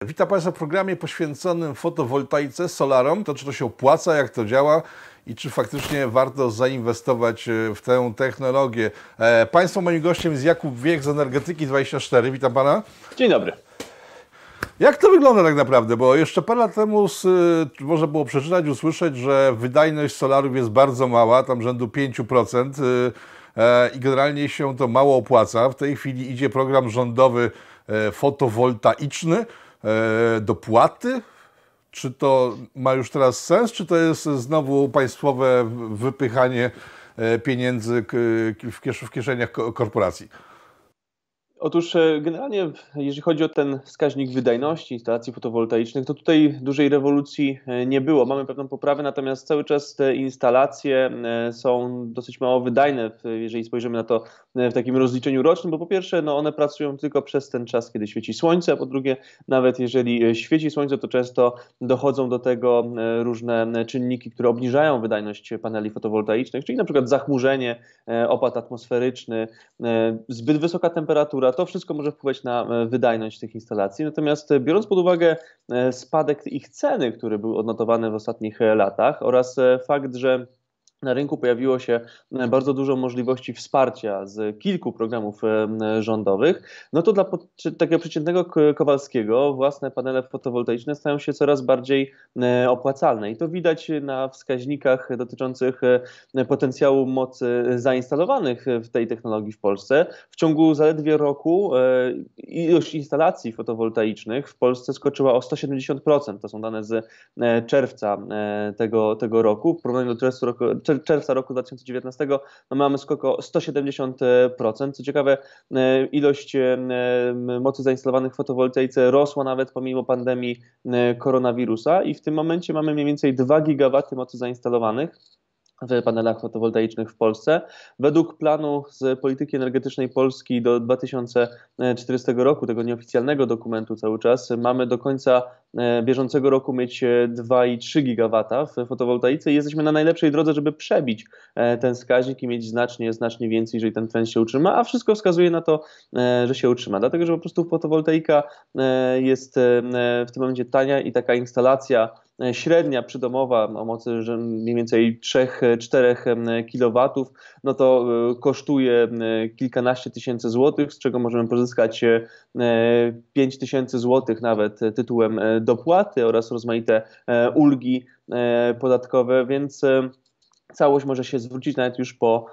Witam Państwa w programie poświęconym fotowoltaice, solarom. To czy to się opłaca, jak to działa i czy faktycznie warto zainwestować w tę technologię. Państwa moim gościem jest Jakub Wiech z Energetyki24. Witam Pana. Dzień dobry. Jak to wygląda tak naprawdę? Bo jeszcze parę lat temu można było przeczytać, usłyszeć, że wydajność solarów jest bardzo mała, tam rzędu 5%. I generalnie się to mało opłaca. W tej chwili idzie program rządowy fotowoltaiczny, dopłaty. Czy to ma już teraz sens, czy to jest znowu państwowe wypychanie pieniędzy w kieszeniach korporacji? Otóż generalnie, jeżeli chodzi o ten wskaźnik wydajności instalacji fotowoltaicznych, to tutaj dużej rewolucji nie było. Mamy pewną poprawę, natomiast cały czas te instalacje są dosyć mało wydajne, jeżeli spojrzymy na to w takim rozliczeniu rocznym, bo po pierwsze one pracują tylko przez ten czas, kiedy świeci słońce, a po drugie nawet jeżeli świeci słońce, to często dochodzą do tego różne czynniki, które obniżają wydajność paneli fotowoltaicznych, czyli na przykład zachmurzenie, opad atmosferyczny, zbyt wysoka temperatura. To wszystko może wpływać na wydajność tych instalacji. Natomiast biorąc pod uwagę spadek ich ceny, który był odnotowany w ostatnich latach, oraz fakt, że na rynku pojawiło się bardzo dużo możliwości wsparcia z kilku programów rządowych, no to dla takiego przeciętnego Kowalskiego własne panele fotowoltaiczne stają się coraz bardziej opłacalne. I to widać na wskaźnikach dotyczących potencjału mocy zainstalowanych w tej technologii w Polsce. W ciągu zaledwie roku ilość instalacji fotowoltaicznych w Polsce skoczyła o 170%. To są dane z czerwca tego roku. W porównaniu do czerwca roku 2019 mamy skok o 170%. Co ciekawe, ilość mocy zainstalowanych w fotowoltaice rosła nawet pomimo pandemii koronawirusa i w tym momencie mamy mniej więcej 2 gigawatty mocy zainstalowanych w panelach fotowoltaicznych w Polsce. Według planu z polityki energetycznej Polski do 2040 roku, tego nieoficjalnego dokumentu cały czas, mamy do końca bieżącego roku mieć 2,3 gigawata w fotowoltaice i jesteśmy na najlepszej drodze, żeby przebić ten wskaźnik i mieć znacznie więcej, jeżeli ten trend się utrzyma, a wszystko wskazuje na to, że się utrzyma, dlatego że po prostu fotowoltaika jest w tym momencie tania i taka instalacja średnia przydomowa o mocy mniej więcej 3-4 kW, no to kosztuje kilkanaście tysięcy złotych, z czego możemy pozyskać 5 tysięcy złotych nawet tytułem dopłaty oraz rozmaite ulgi podatkowe, więc całość może się zwrócić nawet już po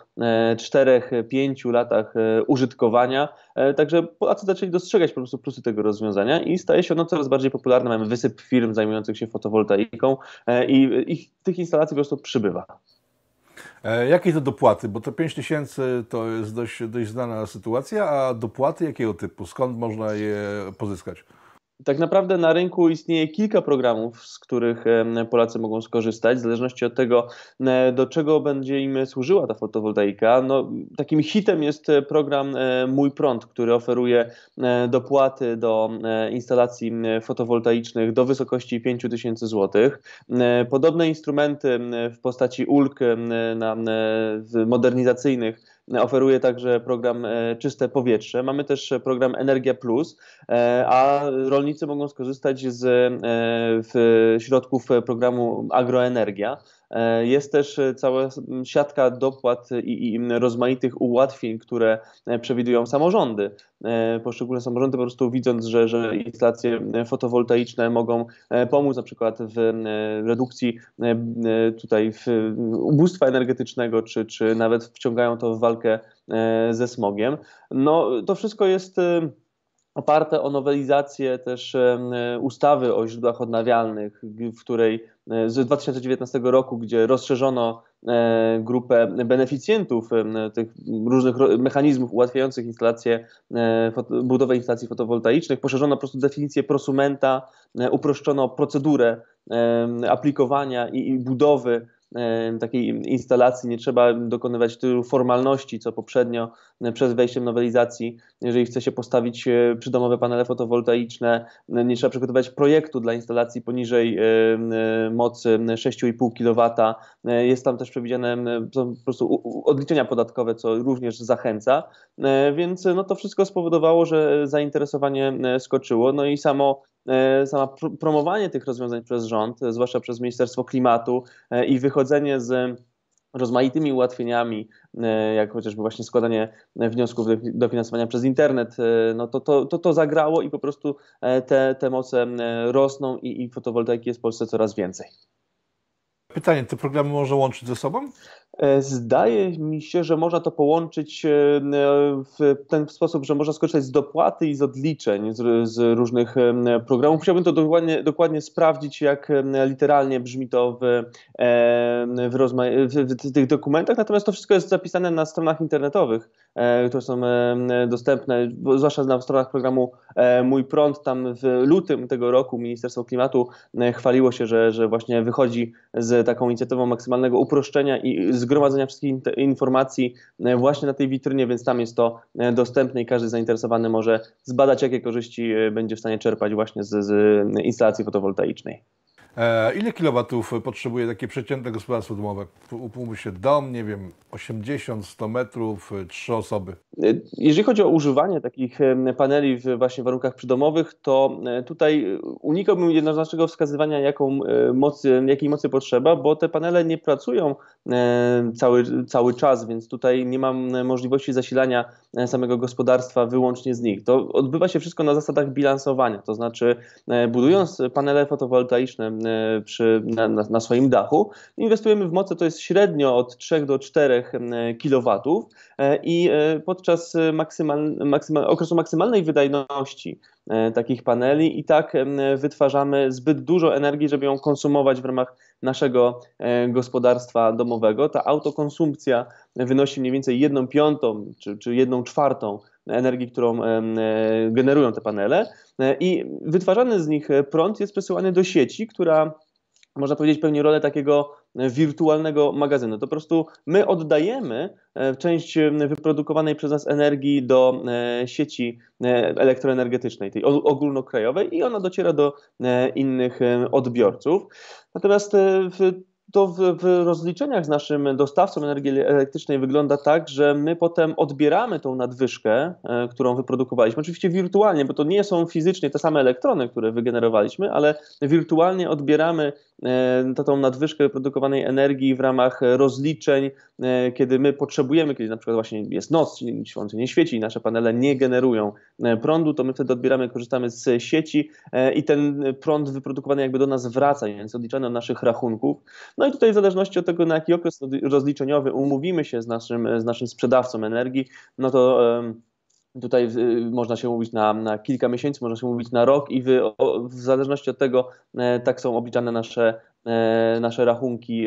4-5 latach użytkowania. Także Polacy zaczęli dostrzegać po prostu plusy tego rozwiązania i staje się ono coraz bardziej popularne. Mamy wysyp firm zajmujących się fotowoltaiką i tych instalacji po prostu przybywa. Jakie to dopłaty? Bo te 5 tysięcy to jest dość znana sytuacja, a dopłaty jakiego typu? Skąd można je pozyskać? Tak naprawdę na rynku istnieje kilka programów, z których Polacy mogą skorzystać, w zależności od tego, do czego będzie im służyła ta fotowoltaika. No, takim hitem jest program Mój Prąd, który oferuje dopłaty do instalacji fotowoltaicznych do wysokości 5 tysięcy złotych. Podobne instrumenty w postaci ulg modernizacyjnych oferuje także program Czyste Powietrze. Mamy też program Energia Plus, a rolnicy mogą skorzystać z środków programu Agroenergia. Jest też cała siatka dopłat i rozmaitych ułatwień, które przewidują samorządy. Poszczególne samorządy po prostu widząc, że instalacje fotowoltaiczne mogą pomóc na przykład w redukcji ubóstwa energetycznego, czy nawet wciągają to w walkę ze smogiem. No, to wszystko jest oparte o nowelizację też ustawy o źródłach odnawialnych, w której z 2019 roku, gdzie rozszerzono grupę beneficjentów tych różnych mechanizmów ułatwiających budowę instalacji fotowoltaicznych, poszerzono po prostu definicję prosumenta, uproszczono procedurę aplikowania i budowy takiej instalacji. Nie trzeba dokonywać tylu formalności, co poprzednio przed wejściem nowelizacji. Jeżeli chce się postawić przydomowe panele fotowoltaiczne, nie trzeba przygotować projektu dla instalacji poniżej mocy 6,5 kW. Jest tam też przewidziane po prostu odliczenia podatkowe, co również zachęca. Więc to wszystko spowodowało, że zainteresowanie skoczyło. No i samo promowanie tych rozwiązań przez rząd, zwłaszcza przez Ministerstwo Klimatu i wychodzenie z rozmaitymi ułatwieniami, jak chociażby właśnie składanie wniosków do dofinansowania przez internet, no to zagrało i po prostu te moce rosną i fotowoltaiki jest w Polsce coraz więcej. Pytanie, te programy można łączyć ze sobą? Zdaje mi się, że można to połączyć w ten sposób, że można skorzystać z dopłaty i z odliczeń z różnych programów. Musiałbym to dokładnie sprawdzić, jak literalnie brzmi to w tych dokumentach, natomiast to wszystko jest zapisane na stronach internetowych, które są dostępne, zwłaszcza na stronach programu Mój Prąd. Tam w lutym tego roku Ministerstwo Klimatu chwaliło się, że właśnie wychodzi z taką inicjatywą maksymalnego uproszczenia i zgromadzenia wszystkich informacji właśnie na tej witrynie, więc tam jest to dostępne i każdy zainteresowany może zbadać, jakie korzyści będzie w stanie czerpać właśnie z instalacji fotowoltaicznej. Ile kilowatów potrzebuje takie przeciętne gospodarstwo domowe? Umówmy się, dom, nie wiem, 80, 100 metrów, 3 osoby. Jeżeli chodzi o używanie takich paneli w właśnie warunkach przydomowych, to tutaj unikałbym jednoznacznego wskazywania, jakiej mocy potrzeba, bo te panele nie pracują cały czas, więc tutaj nie mam możliwości zasilania samego gospodarstwa wyłącznie z nich. To odbywa się wszystko na zasadach bilansowania, to znaczy budując panele fotowoltaiczne na swoim dachu, inwestujemy w moce, to jest średnio od 3 do 4 kW i podczas okresu maksymalnej wydajności takich paneli i tak wytwarzamy zbyt dużo energii, żeby ją konsumować w ramach naszego gospodarstwa domowego. Ta autokonsumpcja wynosi mniej więcej 1/5 czy 1/4 energii, którą generują te panele i wytwarzany z nich prąd jest przesyłany do sieci, która, można powiedzieć, pełni rolę takiego wirtualnego magazynu. To po prostu my oddajemy część wyprodukowanej przez nas energii do sieci elektroenergetycznej, tej ogólnokrajowej, i ona dociera do innych odbiorców. Natomiast w rozliczeniach z naszym dostawcą energii elektrycznej wygląda tak, że my potem odbieramy tą nadwyżkę, którą wyprodukowaliśmy. Oczywiście wirtualnie, bo to nie są fizycznie te same elektrony, które wygenerowaliśmy, ale wirtualnie odbieramy tą nadwyżkę wyprodukowanej energii w ramach rozliczeń, kiedy my potrzebujemy, kiedy na przykład właśnie jest noc, słońce nie świeci i nasze panele nie generują prądu, to my wtedy odbieramy, korzystamy z sieci i ten prąd wyprodukowany jakby do nas wraca, więc odliczany od naszych rachunków. No i tutaj w zależności od tego, na jaki okres rozliczeniowy umówimy się z naszym sprzedawcą energii, no to tutaj można się umówić na kilka miesięcy, można się umówić na rok i w zależności od tego tak są obliczane nasze rachunki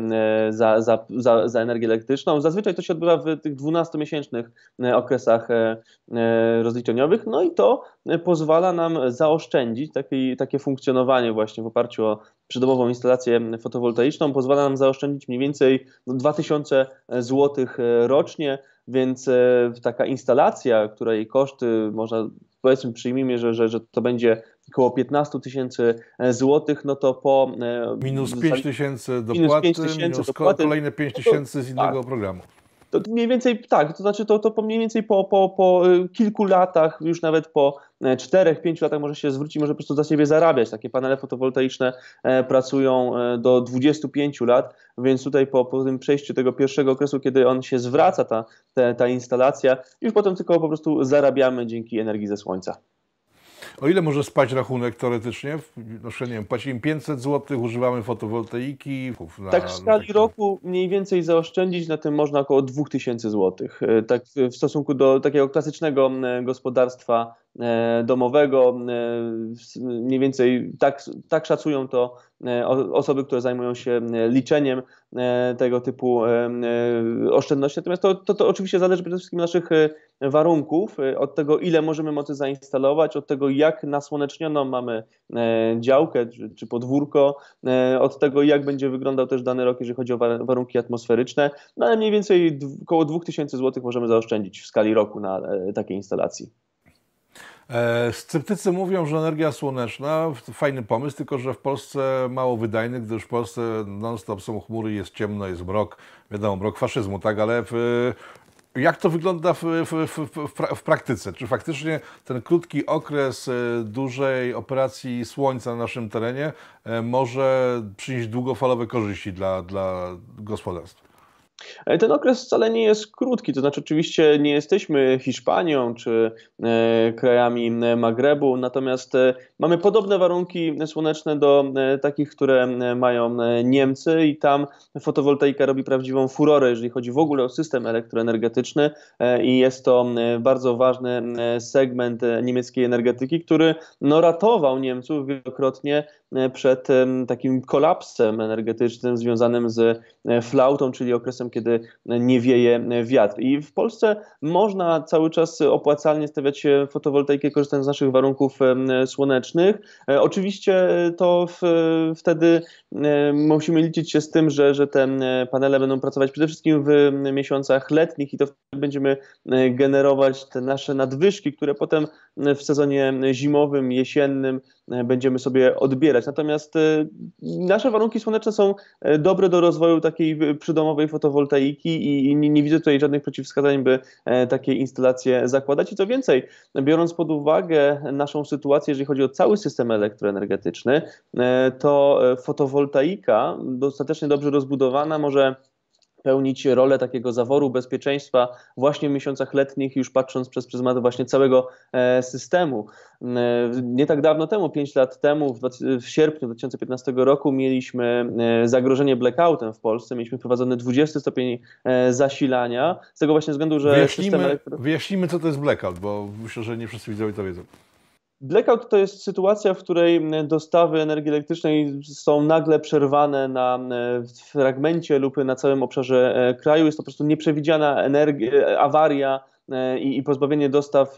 za energię elektryczną. Zazwyczaj to się odbywa w tych 12-miesięcznych okresach rozliczeniowych, no i to pozwala nam zaoszczędzić takie funkcjonowanie właśnie w oparciu o przydomową instalację fotowoltaiczną, pozwala nam zaoszczędzić mniej więcej 2000 zł rocznie, więc taka instalacja, której koszty powiedzmy, przyjmijmy, że to będzie około 15 000 złotych, no to po... Minus 5 tysięcy dopłaty, minus kolejne 5 tysięcy z innego programu. To mniej więcej tak, to znaczy to mniej więcej po kilku latach, już nawet po 4-5 latach może się zwrócić, może po prostu za siebie zarabiać. Takie panele fotowoltaiczne pracują do 25 lat, więc tutaj po tym przejściu tego pierwszego okresu, kiedy on się zwraca, ta instalacja, już potem tylko po prostu zarabiamy dzięki energii ze słońca. O ile może spaść rachunek teoretycznie? Nie wiem, płacimy 500 zł, używamy fotowoltaiki. Tak w skali roku mniej więcej zaoszczędzić na tym można około 2000 zł. Tak w stosunku do takiego klasycznego gospodarstwa domowego, mniej więcej tak szacują to osoby, które zajmują się liczeniem tego typu oszczędności. Natomiast to oczywiście zależy przede wszystkim od naszych warunków, od tego, ile możemy mocy zainstalować, od tego, jak nasłonecznioną mamy działkę czy podwórko, od tego, jak będzie wyglądał też dany rok, jeżeli chodzi o warunki atmosferyczne, no ale mniej więcej około 2000 zł możemy zaoszczędzić w skali roku na takiej instalacji. Sceptycy mówią, że energia słoneczna to fajny pomysł, tylko że w Polsce mało wydajny, gdyż w Polsce non-stop są chmury, jest ciemno, jest mrok, wiadomo, mrok faszyzmu, tak, ale Jak to wygląda w praktyce? Czy faktycznie ten krótki okres dużej operacji słońca na naszym terenie może przynieść długofalowe korzyści dla gospodarstw? Ten okres wcale nie jest krótki, to znaczy oczywiście nie jesteśmy Hiszpanią czy krajami Magrebu, natomiast mamy podobne warunki słoneczne do takich, które mają Niemcy i tam fotowoltaika robi prawdziwą furorę, jeżeli chodzi w ogóle o system elektroenergetyczny i jest to bardzo ważny segment niemieckiej energetyki, który no, ratował Niemców wielokrotnie przed takim kolapsem energetycznym związanym z flautą, czyli okresem, kiedy nie wieje wiatr. I w Polsce można cały czas opłacalnie stawiać fotowoltaikę, korzystając z naszych warunków słonecznych. Oczywiście to wtedy musimy liczyć się z tym, że te panele będą pracować przede wszystkim w miesiącach letnich i to wtedy będziemy generować te nasze nadwyżki, które potem w sezonie zimowym, jesiennym będziemy sobie odbierać. Natomiast nasze warunki słoneczne są dobre do rozwoju takiej przydomowej fotowoltaiki i nie widzę tutaj żadnych przeciwwskazań, by takie instalacje zakładać. I co więcej, biorąc pod uwagę naszą sytuację, jeżeli chodzi o cały system elektroenergetyczny, to fotowoltaika dostatecznie dobrze rozbudowana może pełnić rolę takiego zaworu bezpieczeństwa właśnie w miesiącach letnich, już patrząc przez pryzmat właśnie całego systemu. Nie tak dawno temu, 5 lat temu, w sierpniu 2015 roku mieliśmy zagrożenie blackoutem w Polsce, mieliśmy wprowadzony 20 stopień zasilania, z tego właśnie względu, że Wyjaśnijmy, co to jest blackout, bo myślę, że nie wszyscy widzowie to wiedzą. Blackout to jest sytuacja, w której dostawy energii elektrycznej są nagle przerwane na fragmencie lub na całym obszarze kraju. Jest to po prostu nieprzewidziana awaria i pozbawienie dostaw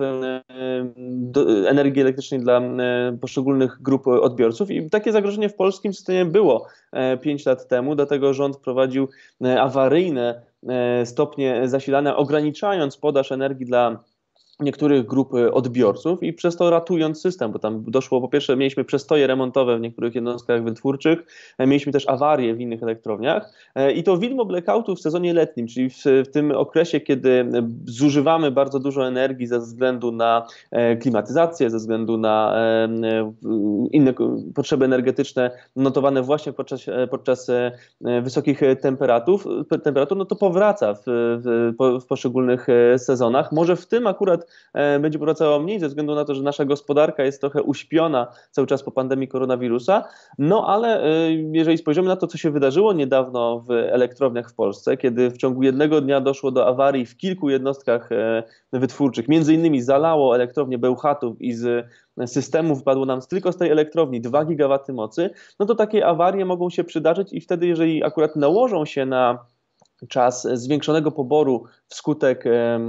energii elektrycznej dla poszczególnych grup odbiorców. I takie zagrożenie w polskim systemie było 5 lat temu, dlatego rząd wprowadził awaryjne stopnie zasilania, ograniczając podaż energii dla niektórych grup odbiorców i przez to ratując system, bo tam doszło, po pierwsze mieliśmy przestoje remontowe w niektórych jednostkach wytwórczych, mieliśmy też awarie w innych elektrowniach i to widmo blackoutu w sezonie letnim, czyli w tym okresie, kiedy zużywamy bardzo dużo energii ze względu na klimatyzację, ze względu na inne potrzeby energetyczne notowane właśnie podczas wysokich temperatur, no to powraca w poszczególnych sezonach. Może w tym akurat będzie powracało mniej ze względu na to, że nasza gospodarka jest trochę uśpiona cały czas po pandemii koronawirusa, no ale jeżeli spojrzymy na to, co się wydarzyło niedawno w elektrowniach w Polsce, kiedy w ciągu jednego dnia doszło do awarii w kilku jednostkach wytwórczych, między innymi zalało elektrownię Bełchatów i z systemu wypadło nam tylko z tej elektrowni 2 gigawaty mocy, no to takie awarie mogą się przydarzyć i wtedy, jeżeli akurat nałożą się na czas zwiększonego poboru wskutek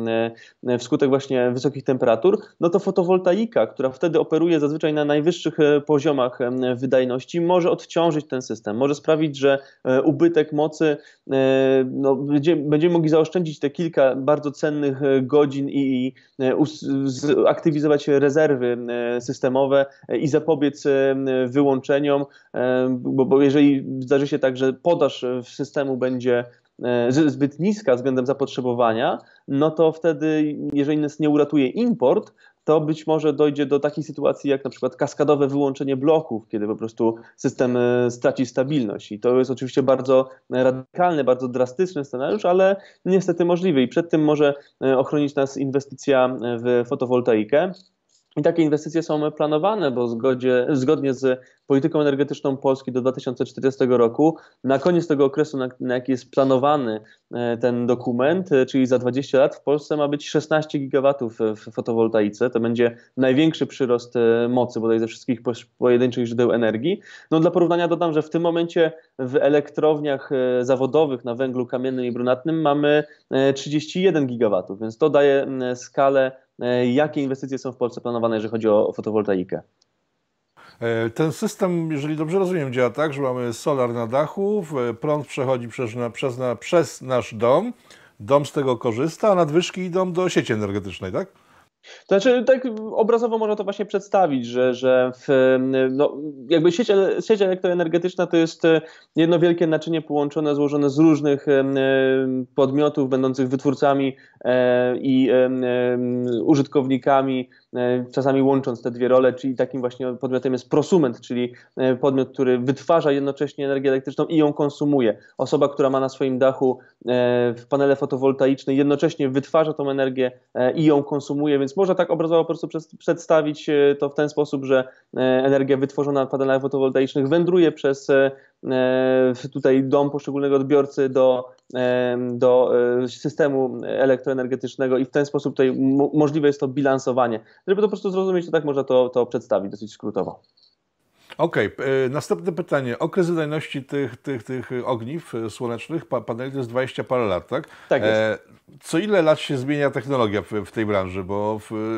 właśnie wysokich temperatur, no to fotowoltaika, która wtedy operuje zazwyczaj na najwyższych poziomach wydajności, odciążyć ten system, może sprawić, że ubytek mocy, no, będziemy mogli zaoszczędzić te kilka bardzo cennych godzin i aktywizować rezerwy systemowe i zapobiec wyłączeniom, bo jeżeli zdarzy się tak, że podaż systemu będzie zbyt niska względem zapotrzebowania, no to wtedy, jeżeli nas nie uratuje import, to być może dojdzie do takiej sytuacji jak na przykład kaskadowe wyłączenie bloków, kiedy po prostu system straci stabilność. I to jest oczywiście bardzo radykalny, bardzo drastyczny scenariusz, ale niestety możliwy i przed tym może ochronić nas inwestycja w fotowoltaikę. I takie inwestycje są planowane, bo zgodnie z polityką energetyczną Polski do 2040 roku, na koniec tego okresu, na jaki jest planowany ten dokument, czyli za 20 lat w Polsce ma być 16 gigawatów w fotowoltaice. To będzie największy przyrost mocy bodaj ze wszystkich pojedynczych źródeł energii. No, dla porównania dodam, że w tym momencie w elektrowniach zawodowych na węglu kamiennym i brunatnym mamy 31 gigawatów, więc to daje skalę, jakie inwestycje są w Polsce planowane, jeżeli chodzi o fotowoltaikę. Ten system, jeżeli dobrze rozumiem, działa tak, że mamy solar na dachu, prąd przechodzi przez nasz dom z tego korzysta, a nadwyżki idą do sieci energetycznej, tak? To znaczy, tak obrazowo można to właśnie przedstawić, że no, jakby sieć elektroenergetyczna to jest jedno wielkie naczynie połączone, złożone z różnych podmiotów będących wytwórcami i użytkownikami, czasami łącząc te dwie role, czyli takim właśnie podmiotem jest prosument, czyli podmiot, który wytwarza jednocześnie energię elektryczną i ją konsumuje. Osoba, która ma na swoim dachu panele fotowoltaiczne, jednocześnie wytwarza tą energię i ją konsumuje, więc można tak obrazowo po prostu przedstawić to w ten sposób, że energia wytworzona na panelach fotowoltaicznych wędruje przez tutaj dom poszczególnego odbiorcy do systemu elektroenergetycznego i w ten sposób tutaj możliwe jest to bilansowanie. Żeby to po prostu zrozumieć, to tak można to przedstawić dosyć skrótowo. Okej, następne pytanie. Okres wydajności tych ogniw słonecznych, paneli to jest 20 parę lat, tak? Tak jest. Co ile lat się zmienia technologia w tej branży? Bo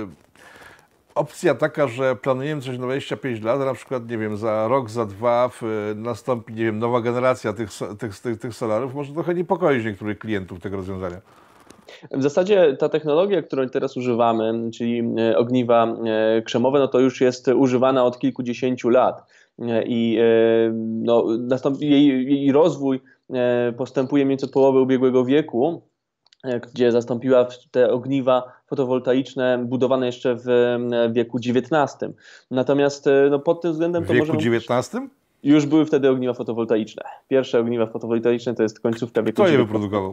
opcja taka, że planujemy coś na 25 lat, a na przykład, nie wiem, za rok, za dwa nastąpi, nie wiem, nowa generacja tych solarów, może trochę niepokoić niektórych klientów tego rozwiązania. W zasadzie ta technologia, którą teraz używamy, czyli ogniwa krzemowe, no to już jest używana od kilkudziesięciu lat i no, jej rozwój postępuje mniej więcej od połowy ubiegłego wieku, gdzie zastąpiła te ogniwa fotowoltaiczne budowane jeszcze w wieku XIX. Natomiast no, pod tym względem to w wieku możemy... XIX? Już były wtedy ogniwa fotowoltaiczne. Pierwsze ogniwa fotowoltaiczne to jest końcówka wieku Kto je XIX. wyprodukował?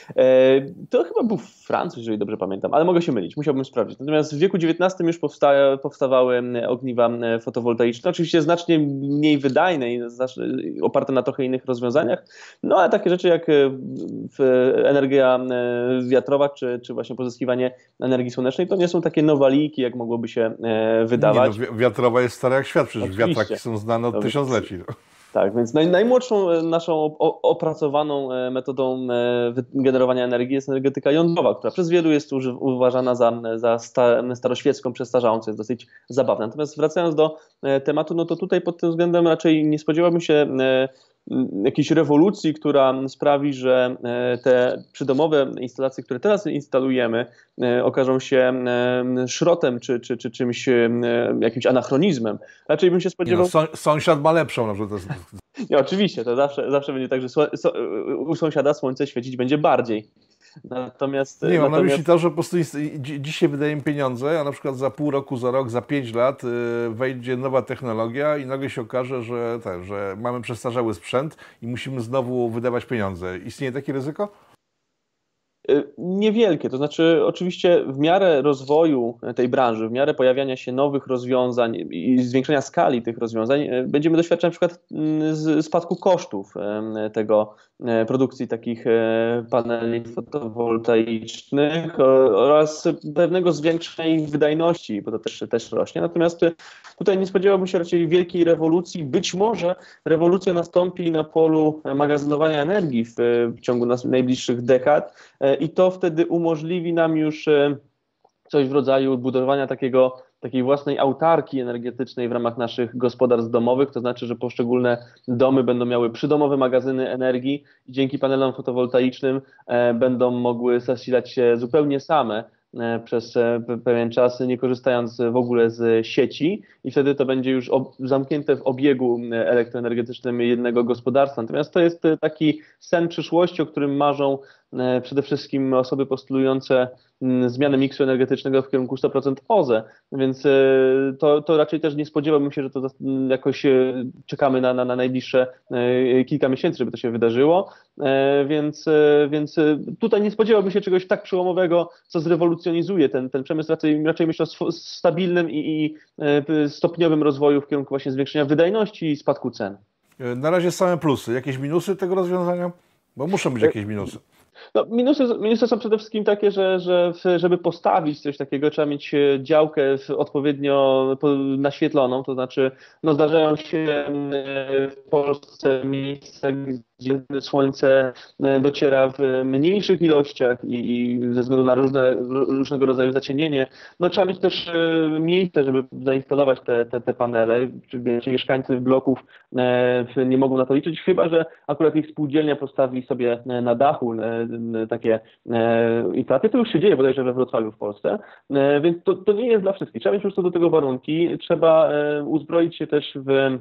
To chyba był Francuz, jeżeli dobrze pamiętam, ale mogę się mylić, musiałbym sprawdzić. Natomiast w wieku XIX już powstawały ogniwa fotowoltaiczne, oczywiście znacznie mniej wydajne i oparte na trochę innych rozwiązaniach, no ale takie rzeczy jak energia wiatrowa czy właśnie pozyskiwanie energii słonecznej to nie są takie nowaliki, jak mogłoby się wydawać. Nie, no, wiatrowa jest stara jak świat, przecież Oczywiście. wiatraki są znane od tysiącleci. Tak, więc najmłodszą naszą opracowaną metodą generowania energii jest energetyka jądrowa, która przez wielu jest uważana za staroświecką, przestarzałą, co jest dosyć zabawne. Natomiast wracając do tematu, no to tutaj pod tym względem raczej nie spodziewałbym się jakiejś rewolucji, która sprawi, że te przydomowe instalacje, które teraz instalujemy, okażą się szrotem czy czymś, jakimś anachronizmem. Raczej bym się spodziewał... Nie, no, sąsiad ma lepszą na przykład. Nie, oczywiście, to zawsze będzie tak, że u sąsiada słońce świecić będzie bardziej. Natomiast... Nie, mam na myśli to, że po prostu dzisiaj wydajemy pieniądze, a na przykład za pół roku, za rok, za 5 lat wejdzie nowa technologia i nagle się okaże, że mamy przestarzały sprzęt i musimy znowu wydawać pieniądze. Istnieje takie ryzyko? Niewielkie, to znaczy oczywiście w miarę rozwoju tej branży, w miarę pojawiania się nowych rozwiązań i zwiększenia skali tych rozwiązań będziemy doświadczać na przykład spadku kosztów produkcji takich paneli fotowoltaicznych oraz pewnego zwiększenia ich wydajności, bo to też rośnie. Natomiast tutaj nie spodziewałbym się raczej wielkiej rewolucji. Być może rewolucja nastąpi na polu magazynowania energii w ciągu najbliższych dekad i to wtedy umożliwi nam już coś w rodzaju budowania takiej własnej autarkii energetycznej w ramach naszych gospodarstw domowych, to znaczy, że poszczególne domy będą miały przydomowe magazyny energii i dzięki panelom fotowoltaicznym będą mogły zasilać się zupełnie same przez pewien czas, nie korzystając w ogóle z sieci i wtedy to będzie już zamknięte w obiegu elektroenergetycznym jednego gospodarstwa. Natomiast to jest taki sen przyszłości, o którym marzą przede wszystkim osoby postulujące zmianę miksu energetycznego w kierunku 100% OZE, więc to raczej też nie spodziewałbym się, że to jakoś czekamy na najbliższe kilka miesięcy, żeby to się wydarzyło, więc tutaj nie spodziewałbym się czegoś tak przełomowego, co zrewolucjonizuje ten przemysł, raczej myślę o stabilnym i stopniowym rozwoju w kierunku właśnie zwiększenia wydajności i spadku cen. Na razie same plusy. Jakieś minusy tego rozwiązania? Bo muszą być jakieś minusy. No, minusy są przede wszystkim takie, że żeby postawić coś takiego, trzeba mieć działkę odpowiednio naświetloną, to znaczy no, zdarzają się w Polsce miejsca, gdzie słońce dociera w mniejszych ilościach i ze względu na różnego rodzaju zacienienie, no trzeba mieć też miejsce, żeby zainstalować te panele. Mieszkańcy bloków nie mogą na to liczyć, chyba że akurat ich spółdzielnia postawi sobie na dachu takie instalacje. To już się dzieje bodajże we Wrocławiu w Polsce, więc to nie jest dla wszystkich. Trzeba mieć po prostu do tego warunki. Trzeba uzbroić się też w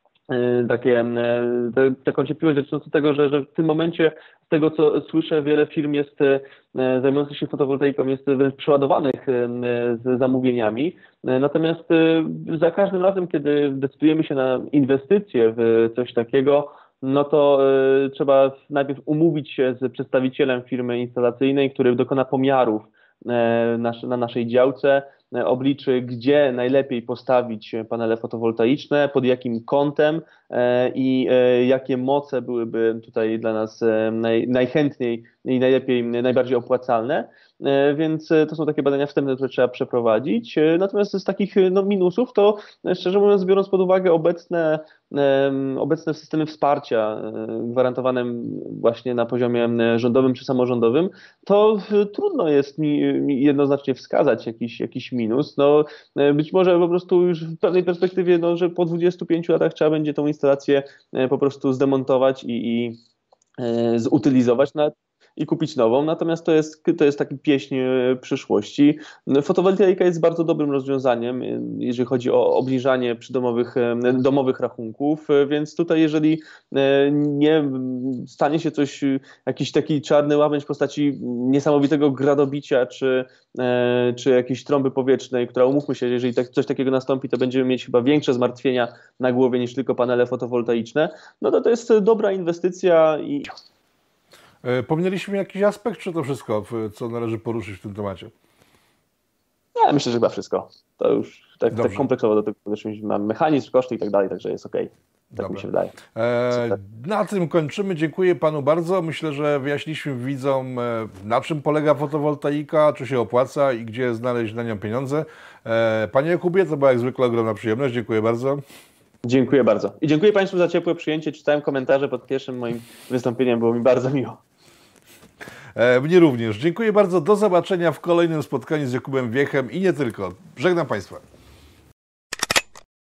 taką cierpliwość dotyczącą tego, że w tym momencie, z tego co słyszę, wiele firm jest zajmujących się fotowoltaiką, jest wręcz przeładowanych z zamówieniami. Natomiast za każdym razem, kiedy decydujemy się na inwestycje w coś takiego, no to trzeba najpierw umówić się z przedstawicielem firmy instalacyjnej, który dokona pomiarów na naszej działce, obliczy, gdzie najlepiej postawić panele fotowoltaiczne, pod jakim kątem i jakie moce byłyby tutaj dla nas najchętniej i najbardziej opłacalne. Więc to są takie badania wstępne, które trzeba przeprowadzić. Natomiast z takich minusów to, szczerze mówiąc, biorąc pod uwagę obecne systemy wsparcia gwarantowane właśnie na poziomie rządowym czy samorządowym, to trudno jest mi jednoznacznie wskazać jakiś minus. No, być może po prostu już w pewnej perspektywie, że po 25 latach trzeba będzie tą instalację po prostu zdemontować i zutylizować i kupić nową, natomiast to jest taki pieśń przyszłości. Fotowoltaika jest bardzo dobrym rozwiązaniem, jeżeli chodzi o obniżanie domowych rachunków, więc tutaj jeżeli nie stanie się jakiś taki czarny łabędź w postaci niesamowitego gradobicia, czy jakiejś trąby powietrznej, która, umówmy się, jeżeli coś takiego nastąpi, to będziemy mieć chyba większe zmartwienia na głowie niż tylko panele fotowoltaiczne, no to jest dobra inwestycja i Pomnieliśmy jakiś aspekt, czy to wszystko, co należy poruszyć w tym temacie? Ja myślę, że chyba wszystko. To już tak kompleksowo do tego podeszliśmy. Mamy mechanizm, koszty i tak dalej, także jest okej. Tak mi się wydaje. Na tym kończymy. Dziękuję panu bardzo. Myślę, że wyjaśniliśmy widzom, na czym polega fotowoltaika, czy się opłaca i gdzie znaleźć na nią pieniądze. Panie Jakubie, to była jak zwykle ogromna przyjemność. Dziękuję bardzo. Dziękuję bardzo. I dziękuję państwu za ciepłe przyjęcie. Czytałem komentarze pod pierwszym moim wystąpieniem. Było mi bardzo miło. Mnie również. Dziękuję bardzo. Do zobaczenia w kolejnym spotkaniu z Jakubem Wiechem i nie tylko. Żegnam państwa.